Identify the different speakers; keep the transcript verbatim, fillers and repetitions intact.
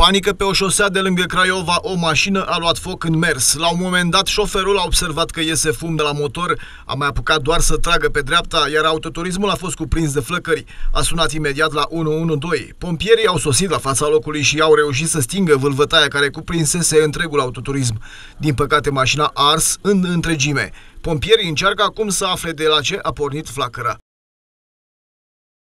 Speaker 1: Panică pe o șosea de lângă Craiova, o mașină a luat foc în mers. La un moment dat, șoferul a observat că iese fum de la motor, a mai apucat doar să tragă pe dreapta, iar autoturismul a fost cuprins de flăcări. A sunat imediat la unu unu doi. Pompierii au sosit la fața locului și au reușit să stingă vâlvătaia care cuprinsese întregul autoturism. Din păcate, mașina a ars în întregime. Pompierii încearcă acum să afle de la ce a pornit flacăra.